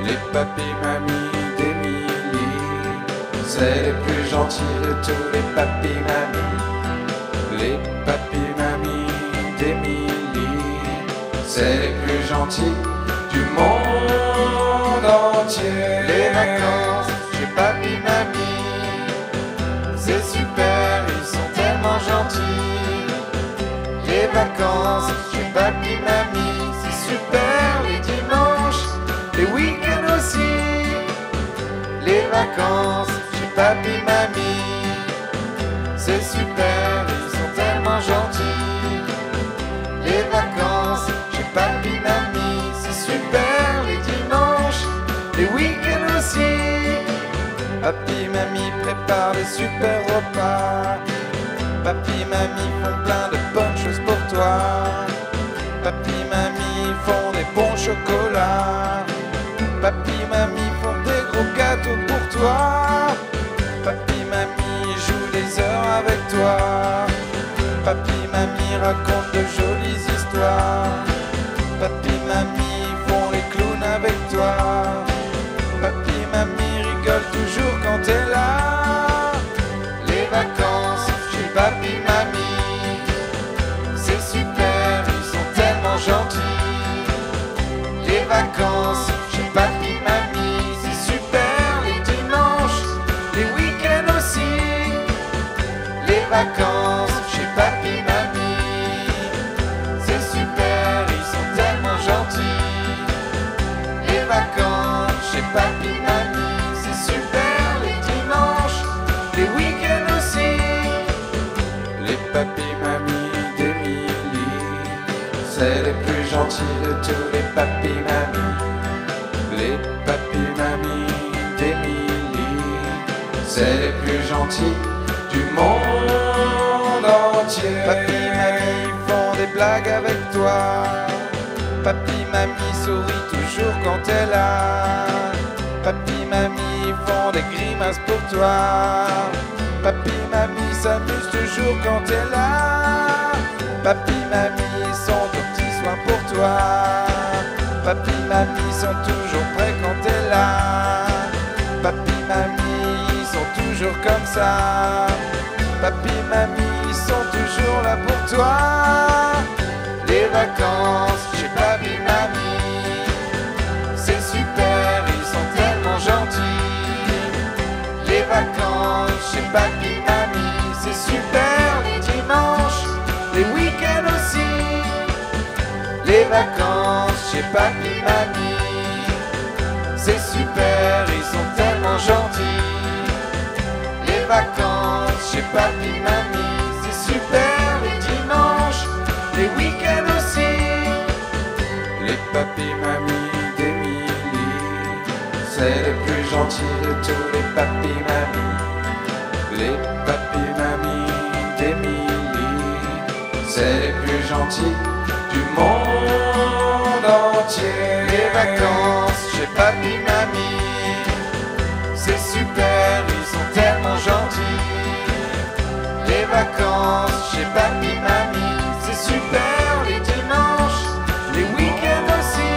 Les papis mamies d'Émilie, c'est les plus gentils de tous les papis mamies. Les papis mamies d'Émilie, c'est les plus gentils du monde entier. Les vacances chez papy mamie, c'est super, ils sont tellement gentils. Les vacances chez papy mamie, c'est super, les dimanches, les week-ends aussi. Les vacances chez papy mamie, c'est super, ils sont tellement gentils. Les vacances chez papy mamie, c'est super, les dimanches, les week-ends aussi. Papy mamie prépare des super repas. Papy mamie font plein de bonnes choses pour toi. Papy mamie font des bons chocolats. Papy mamie font des gros gâteaux pour toi. Papy mamie joue des heures avec toi. Papy mamie raconte de jolies histoires. Papy mamie font les clowns avec toi. Papy mamie rigole toujours quand t'es là. Les vacances chez papy mamie, c'est super, ils sont tellement gentils. Les vacances chez papy mamie, c'est super, les dimanches, les week-ends aussi. Les vacances chez papy mamie, c'est super, ils sont tellement gentils. Les vacances chez papy mamie, c'est super, les dimanches, les week-ends aussi. Les papy mamies d'Émilie, c'est les plus gentils de tous les papy mamies. Les papy mamies d'Émilie, c'est les plus gentils du monde entier. Papy mamie font des blagues avec toi. Papy mamie sourit toujours quand t'es là. Papy mamie font des grimaces pour toi. Papy mamie s'amuse toujours quand t'es là. Papy mamie sont aux petits soins pour toi. Papy mamie sont toujours prêts quand t'es là. Papy mamie sont toujours comme ça. Papy mamie sont toujours là pour toi. Les vacances chez papy mamie, c'est super, ils sont tellement gentils. Les vacances chez papy mamie, c'est super, les dimanches, les week-ends aussi. Les vacances chez papy mamie, c'est super, ils sont tellement gentils. Les vacances chez papy mamie, c'est super, les dimanches, les week-ends aussi. Les papy mamies d'Émilie, c'est les plus gentils de tous les papy mamies. Les papy mamies d'Émilie, c'est les plus gentils du monde entier. Les vacances chez papy mamie, c'est super, ils sont tellement gentils. Les vacances chez papy mamie, c'est super, les dimanches, les week-ends aussi.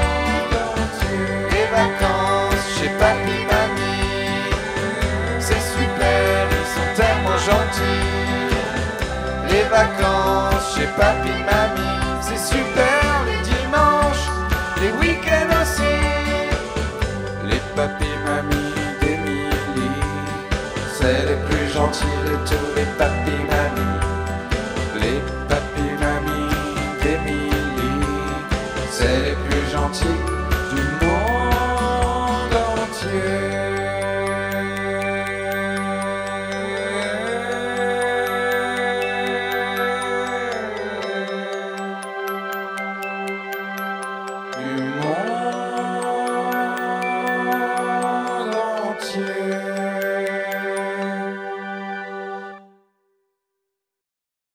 Les vacances chez papy mamie, c'est super, ils sont tellement gentils. Les vacances chez papy mamie, c'est super, les dimanches, les week-ends aussi. Les papy mamies d'Émilie, c'est les plus gentils de tous les papy mamies. Les papy mamies d'Émilie, c'est les plus gentils du monde entier. Du monde